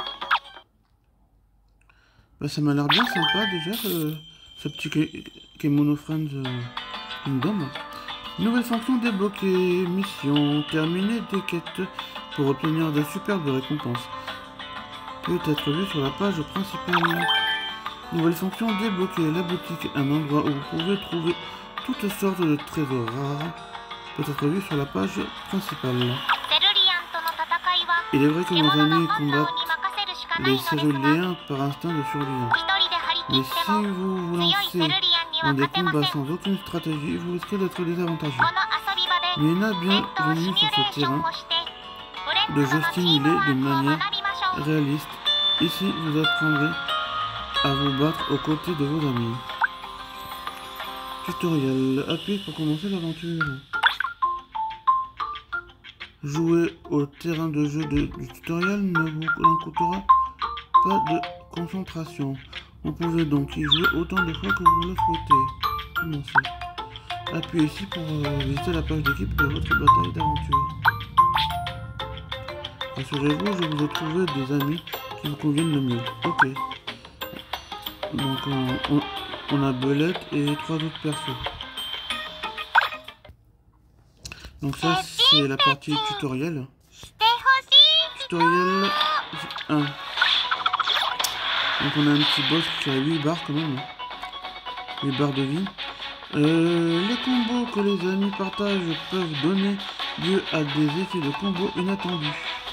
Bah, ça m'a l'air bien sympa déjà, ce petit Kemono Friends Kingdom. Nouvelle fonction débloquée, mission, terminer des quêtes pour obtenir de superbes récompenses. Peut être vu sur la page principale. Nouvelle fonction débloquée, la boutique, un endroit où vous pouvez trouver toutes sortes de trésors rares. Peut être vu sur la page principale. Il est vrai que nos amis combattent les Céruléens par instinct de survie. Mais si vous vous lancez dans des combats sans aucune stratégie, vous risquez d'être désavantagé. Mais il y en a bien venu sur ce terrain de jeu stimulé de manière réaliste. Ici, vous apprendrez à vous battre aux côtés de vos amis. Tutoriel. Appuyez pour commencer l'aventure. Jouer au terrain de jeu du tutoriel ne vous coûtera pas de concentration. Vous pouvez donc y jouer autant de fois que vous le souhaitez. Commencez. Appuyez ici pour visiter la page d'équipe de votre bataille d'aventure. Rassurez-vous, je vous ai trouvé des amis qui vous conviennent le mieux. Ok. Donc on a Belette et 3 autres persos. Donc ça c'est la partie tutoriel. Tutoriel 1. Donc on a un petit boss qui a 8 barres quand même. 8 barres de vie. Les combos que les amis partagent peuvent donner lieu à des effets de combo inattendus.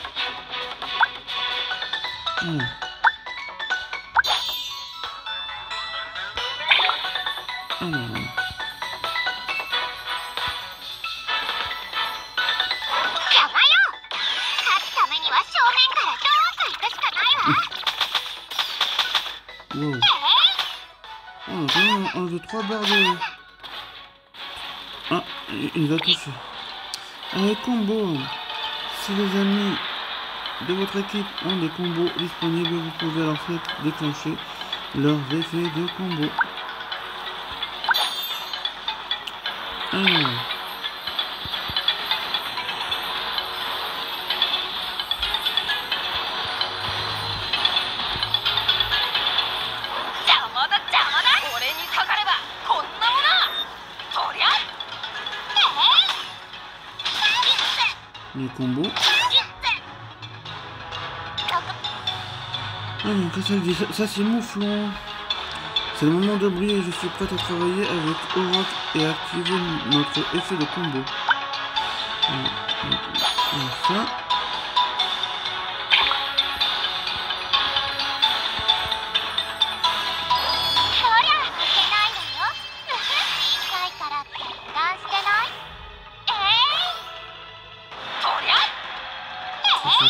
Wow. On a enlevé 3 barres de... Ah, il va toucher. Un combo. Si les amis de votre équipe ont des combos disponibles, vous pouvez alors déclencher leurs effets de combo. Alors. Les combos. Alors, qu'est-ce qu'elle dit? Ça c'est Mouflon. C'est le moment de briller, je suis prête à travailler avec Auroch et activer notre effet de combo. Ça.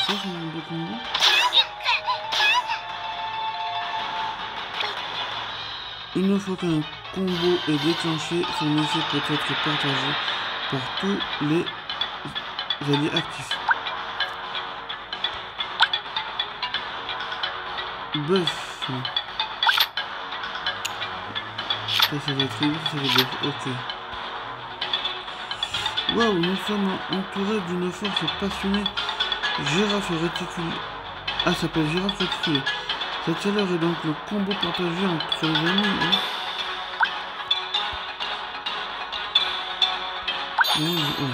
ça son nom de combo? Une fois qu'un combo est déclenché, son effet peut être partagé par tous les alliés actifs. Buff. Ça va être libre, ça va être ok. Waouh, nous sommes entourés d'une force passionnée. Girafe réticulée. Ah, ça s'appelle girafe réticulée. Cette chaleur est donc le combo partagé entre les amis. Hein. Ouais.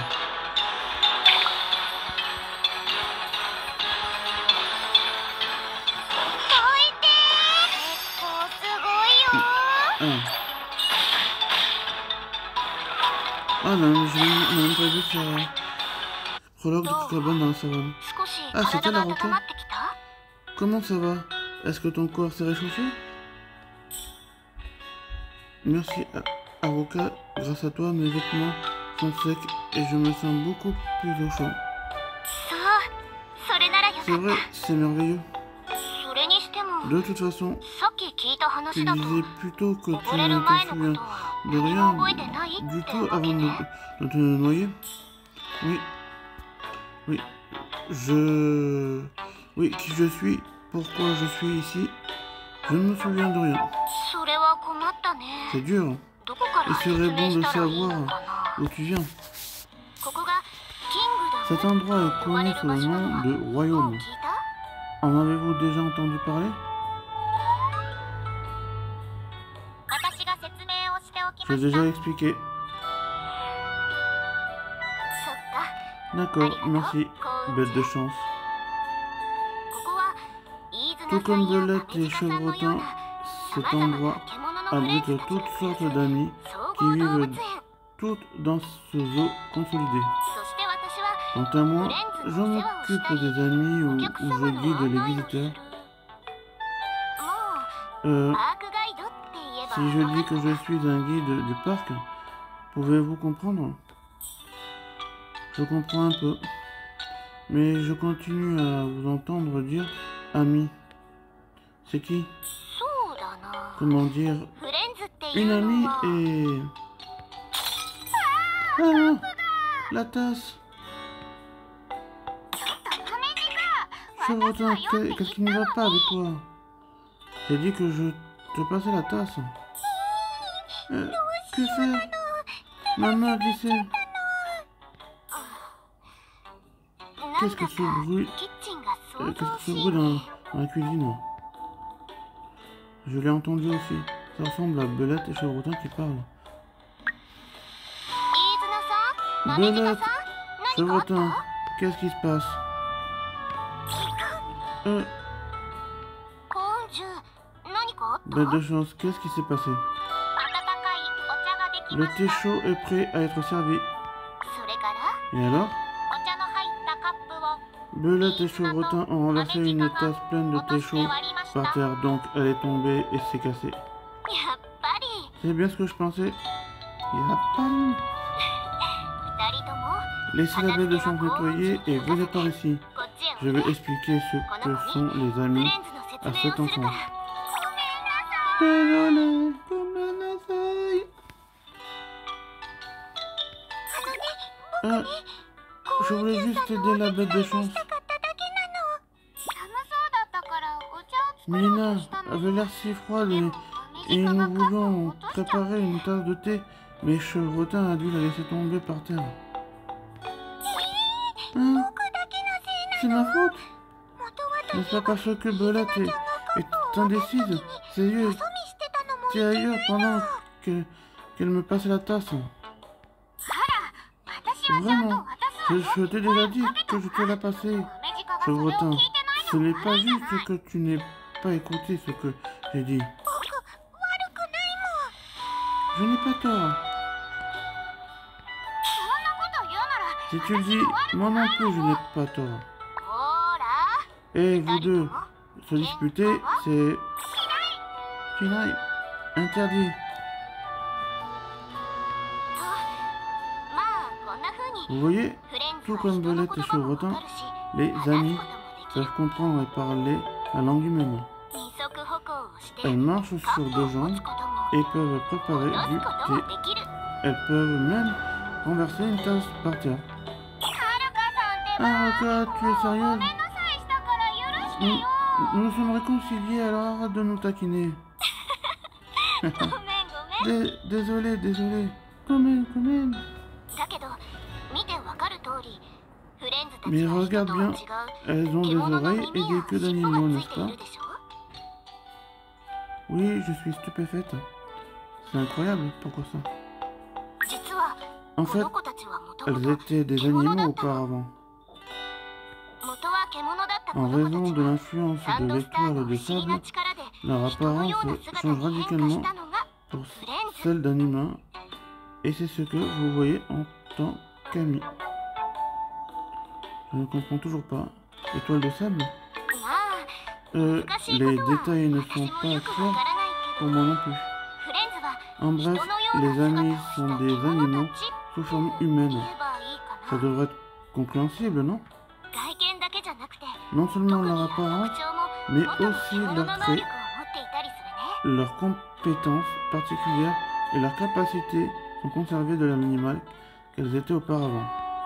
Ah non, je n'ai même pas vu ça. Prologue de Kikabane dans la savane. Ah, c'était la roquette. Comment ça va? Est-ce que ton corps s'est réchauffé? Merci, avocat. Grâce à toi, mes vêtements sont secs et je me sens beaucoup plus au chaud. C'est vrai, c'est merveilleux. De toute façon, tu disais plutôt que tu ne te souviens de rien du tout avant de te noyer. Oui, oui, qui je suis, pourquoi je suis ici, je ne me souviens de rien. C'est dur. Il serait bon de savoir où tu viens. Cet endroit est connu sous le nom de Royaume. En avez-vous déjà entendu parler? J'ai déjà expliqué. D'accord, merci, bête de chance. Tout comme Belette et Chevrotin, cet endroit abrite toutes sortes d'amis qui vivent toutes dans ce zoo consolidé. Quant à moi, je m'occupe des amis où je guide les visiteurs. Si je dis que je suis un guide du parc, pouvez-vous comprendre? Je comprends un peu, mais je continue à vous entendre dire ami. C'est qui? Comment dire? Une amie et... Ah! La tasse! Chevrotin, qu'est-ce qui ne va pas avec toi? J'ai dit que je te passais la tasse. Que faire? Maman a glissé. Qu'est-ce que ce bruit? Dans la cuisine? Je l'ai entendu aussi. Ça ressemble à Belette et Chevrotin qui parlent. Belette, Chevrotin, qu'est-ce qui se passe? Bête de chance, qu'est-ce qui s'est passé? Le thé chaud est prêt à être servi. Et alors? Belette et Chevrotin ont renversé une tasse pleine de thé chaud par terre, donc elle est tombée et s'est cassée. C'est bien ce que je pensais. Laissez la bête de chance nettoyer et venez par ici. Je vais expliquer ce que sont les amis à cet enfant. Désolé, je voulais juste aider la bête de chance. Milena avait l'air si froide et nous voulions préparer une tasse de thé, mais Chevrotin a dû la laisser tomber par terre. Hein? C'est ma faute? N'est-ce pas parce que Belette est indécise? Sérieux? T'es ailleurs pendant qu'elle me passait la tasse. Vraiment, je t'ai déjà dit que je te la passais. Chevrotin, ce n'est pas juste que tu n'aies pas écouté ce que j'ai dit. Je n'ai pas tort. Si tu le dis, moi non plus je n'ai pas tort. Et vous deux, se disputer, c'est... Shinai, interdit. Vous voyez, tout comme Belette et Chevrotin, les amis peuvent comprendre et parler la langue humaine. Elles marchent sur deux jambes et peuvent préparer du thé. Elles peuvent même renverser une tasse par terre. Haruka, tu es sérieuse? Nous nous sommes réconciliés, alors arrête de nous taquiner. Désolé. Quand même. Mais regarde bien, elles ont des oreilles et des queues d'animaux, n'est-ce pas? Oui, je suis stupéfaite. C'est incroyable, pourquoi ça? En fait, elles étaient des animaux auparavant. En raison de l'influence de l'étoile de sable, leur apparence change radicalement pour celle d'un humain, et c'est ce que vous voyez en tant qu'ami. Je ne comprends toujours pas. Étoile de sable? Les détails ne sont pas clairs pour moi non plus. En bref, les amis sont des animaux sous forme humaine. Ça devrait être compréhensible, non? Non seulement leur apparence, mais aussi leurs traits, leurs compétences particulières et leurs capacités sont conservées de l'animal qu'elles étaient auparavant.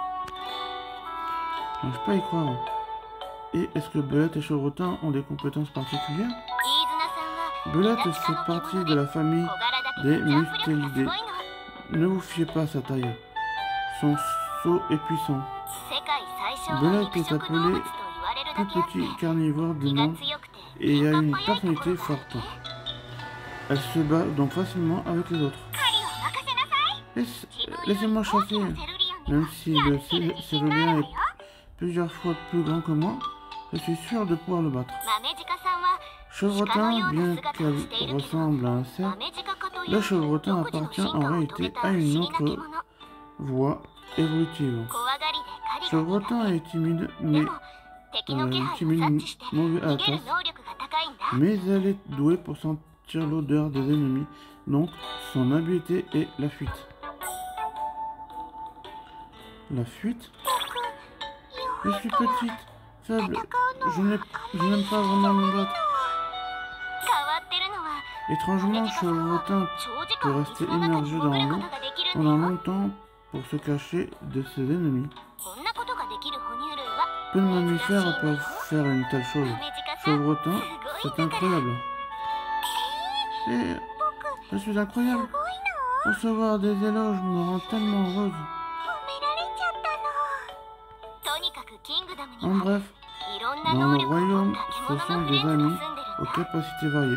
Je n'arrive pas à y croire. Et est-ce que Belette et Chevrotin ont des compétences particulières? Belette fait partie de la famille des Mustélidés. Ne vous fiez pas à sa taille. Son saut est puissant. Belette est appelée plus petit carnivore du monde et a une personnalité forte. Elle se bat donc facilement avec les autres. Laissez-moi chasser. Même si le cérulien est plusieurs fois plus grand que moi, je suis sûr de pouvoir le battre. Chevrotin, bien qu'elle ressemble à un cerf, le chevrotin appartient en réalité à une autre voie évolutive. Chevrotin est timide, mais mauvais à la tasse, mais elle est douée pour sentir l'odeur des ennemis, donc son habileté est la fuite. La fuite? Je suis petite, faible, je n'aime pas vraiment me battre. Étrangement, Chevrotin peut rester immergé dans l'eau pendant longtemps pour se cacher de ses ennemis. Peu de mammifères peuvent faire une telle chose. Chevrotin, c'est incroyable. Et je suis incroyable. Recevoir des éloges me rend tellement heureuse. En bref, dans le royaume, ce sont des amis aux capacités variées.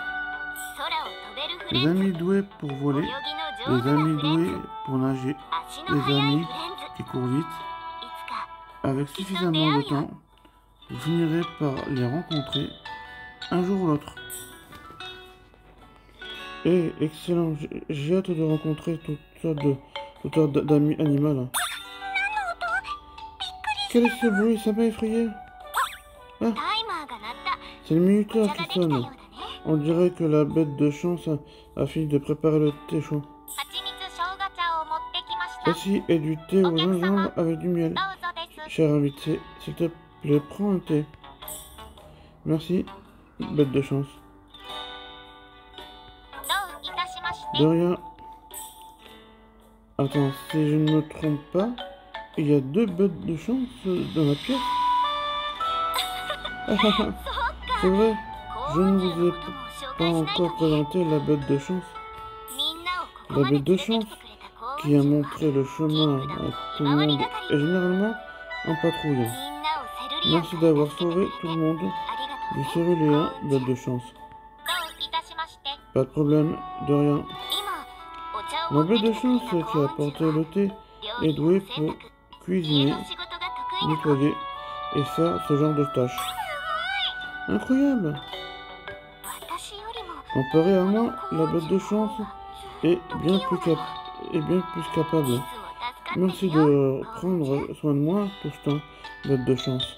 Des amis doués pour voler, des amis doués pour nager, des amis qui courent vite. Avec suffisamment de temps, vous finirez par les rencontrer un jour ou l'autre. Eh, excellent, j'ai hâte de rencontrer toutes sortes d'amis animaux. Quel est ce bruit? Ça m'a effrayé. Ah, c'est le minuteur qui sonne. On dirait que la bête de chance a fini de préparer le thé chaud. Ceci est du thé au gingembre avec du miel. Cher invité, s'il te plaît, prends un thé. Merci, bête de chance. De rien. Attends, si je ne me trompe pas, il y a deux bêtes de chance dans la pièce. C'est vrai, je ne vous ai pas encore présenté la bête de chance. La bête de chance qui a montré le chemin à tout le monde est généralement en patrouille. Merci d'avoir sauvé tout le monde du céruléen, bête de chance. Pas de problème, de rien. La bête de chance qui a apporté le thé est douée pour cuisiner, nettoyer et faire ce genre de tâches. Incroyable! Comparé à moi, la bête de chance est bien plus capable. Merci de prendre soin de moi tout ce temps, bête de chance.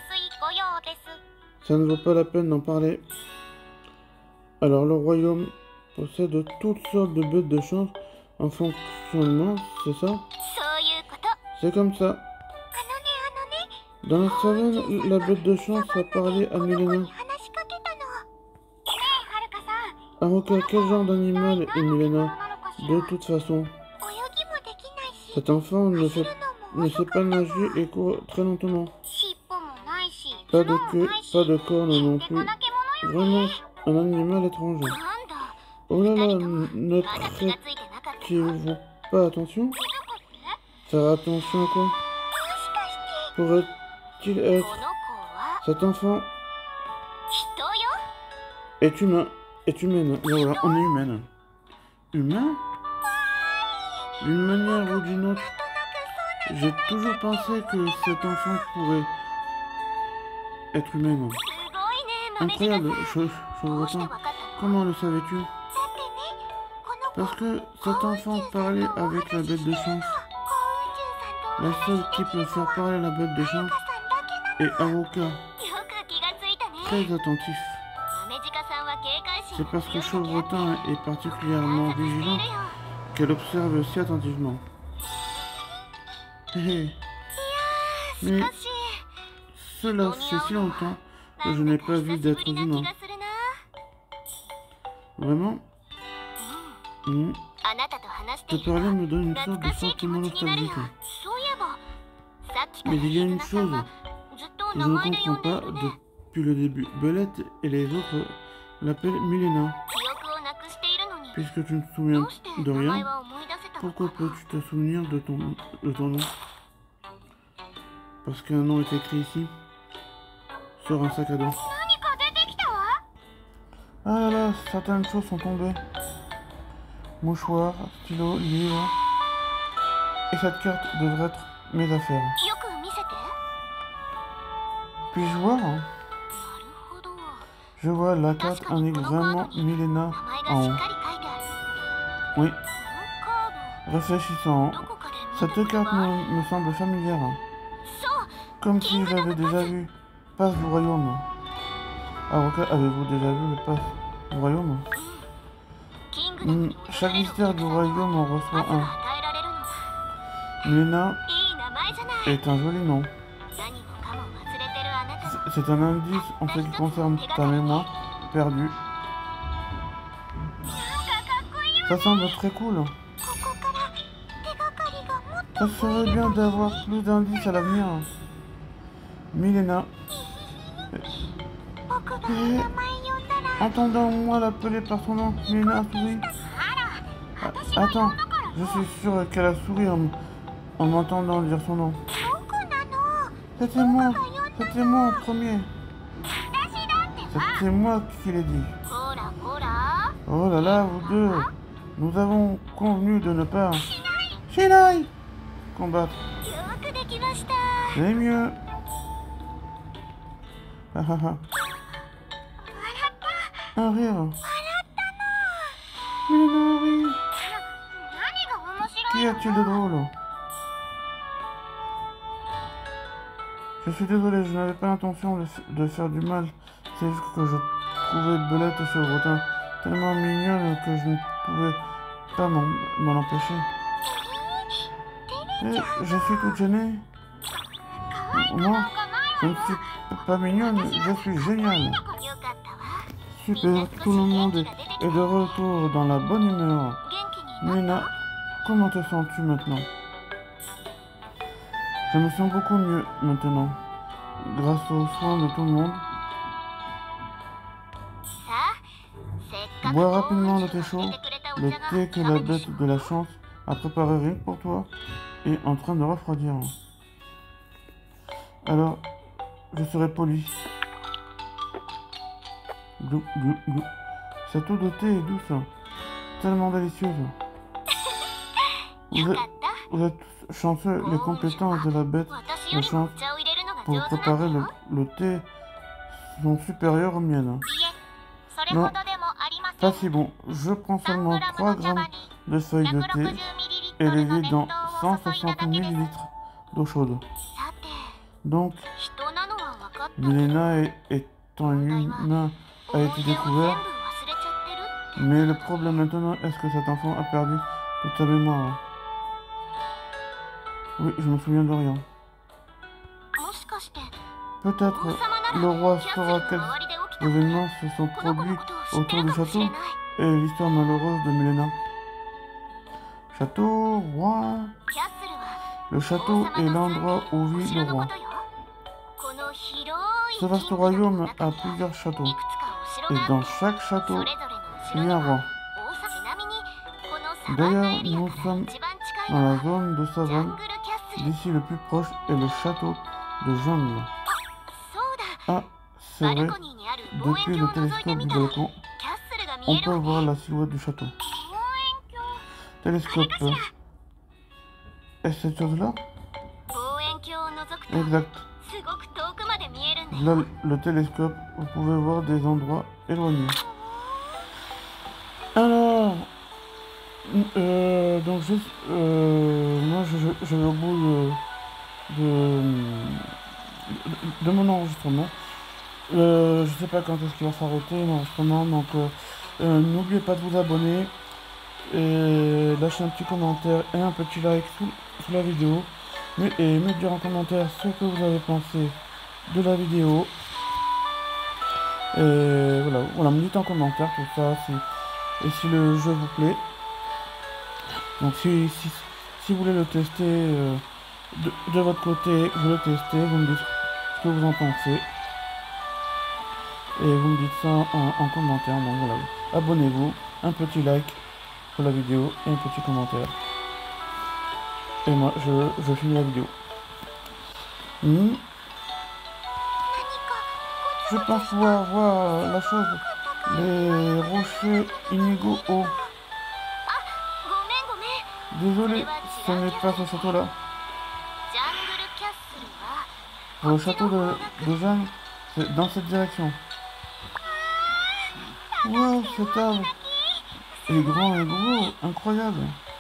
Ça ne vaut pas la peine d'en parler. Alors le royaume possède toutes sortes de bêtes de chance en fonctionnement, c'est ça? C'est comme ça. Dans la savane, la bête de chance a parlé à Milena. Haruka, quel genre d'animal est Milena? De toute façon, cet enfant ne sait pas nager et court très lentement. Pas de queue, pas de cornes non plus. Vraiment un animal étranger. Oh là là, ne prêtez-vous pas attention? Faire attention à quoi? Pourrait-il être... Cet enfant est humain, est humaine. Voilà, on est humaine. Humain? D'une manière ou d'une autre, j'ai toujours pensé que cet enfant pourrait être humaine. Incroyable, Chevrotin. Comment le savais-tu? Parce que cet enfant parlait avec la bête de chance. La seule qui peut faire parler la bête de chance est Haruka. Très attentif. C'est parce que Chevrotin est particulièrement vigilant qu'elle observe si attentivement. Hé hé. Mais cela fait si longtemps que je n'ai pas vu d'être humain. Vraiment? Te parler me donne une sorte de sentiment nostalgique. Mais il y a une chose que je ne comprends pas depuis le début. Belette et les autres l'appellent Milena. Puisque tu ne te souviens de rien, pourquoi peux-tu te souvenir de ton nom? Parce qu'un nom est écrit ici, sur un sac à dos. Ah là là, certaines choses sont tombées. Mouchoir, stylo, livre. Et cette carte devrait être mes affaires. Puis-je voir? Je vois, la carte indique vraiment Milena en haut. Oui. Réfléchissant, cette carte me semble familière. Comme si je l'avais déjà vue. Passe du royaume. Haruka, avez-vous déjà vu le passe du royaume? Chaque mystère du royaume en reçoit un. Milena est un joli nom. C'est un indice en ce qui concerne ta mémoire perdue. Ça semble très cool. Ça serait bien d'avoir plus d'indices à l'avenir. Milena. Entendons-moi l'appeler par son nom. Milena a souri. Attends, je suis sûr qu'elle a souri en m'entendant dire son nom. C'était moi en premier. C'était moi qui l'ai dit. Oh là là, vous deux. Nous avons convenu de ne pas... Shinai combattre. C'est mieux. Ah ah ah. Un rire. Milena rit. Qu'y a-t-il de drôle? Je suis désolé, je n'avais pas l'intention de faire du mal. C'est juste que je trouvais Belette et Chevrotin tellement mignonne que je ne pouvais pas m'en empêcher. Et je suis toute gênée. Moi, je ne suis pas mignonne, je suis géniale. Super, tout le monde est de retour dans la bonne humeur. Milena, comment te sens-tu maintenant? Je me sens beaucoup mieux maintenant, grâce aux soins de tout le monde. Bois rapidement le thé chaud. Le thé que la bête de la chance a préparé rien que pour toi est en train de refroidir. Alors, je serai poli. Glou, glou, glou. Cette eau de thé est douce, tellement délicieuse. Vous êtes chanceux, les compétences de la bête de chance pour préparer le thé sont supérieures aux miennes. Non, pas si bon. Je prends seulement 3 grammes de feuilles de thé et les vide dans 160 ml d'eau chaude. Donc, Milena étant humain a été découvert. Mais le problème maintenant, est-ce que cet enfant a perdu toute sa mémoire? Oui, je me souviens de rien. Peut-être le roi saura quels événements se sont produits autour du château et l'histoire malheureuse de Milena. Château, roi... Le château est l'endroit où vit le roi. Ce vaste royaume a plusieurs châteaux, et dans chaque château, il y a un roi. D'ailleurs, nous sommes dans la zone de savane. D'ici, le plus proche est le château de jungle. Ah, c'est vrai, depuis le télescope du balcon, on peut voir la silhouette du château. Télescope, est-ce cette chose-là? Exact. Là, le télescope, vous pouvez voir des endroits éloignés. Alors, donc moi je vais au bout de mon enregistrement. Je sais pas quand est-ce qu'il va s'arrêter l'enregistrement, donc n'oubliez pas de vous abonner et lâcher un petit commentaire et un petit like sous la vidéo. Et me dire en commentaire ce que vous avez pensé de la vidéo. Et voilà, me dites en commentaire tout ça, et si le jeu vous plaît. Donc si vous voulez le tester de votre côté, vous le testez, vous me dites ce que vous en pensez. Et vous me dites ça en commentaire. Donc voilà, abonnez-vous, un petit like pour la vidéo et un petit commentaire. Et moi, je finis la vidéo. Je pense pouvoir voir la chose. Les rochers inégaux hauts. Désolé, ce n'est pas ce château-là. Pour le château de Jeanne, c'est dans cette direction. Wow, cet arbre est grand et gros, incroyable.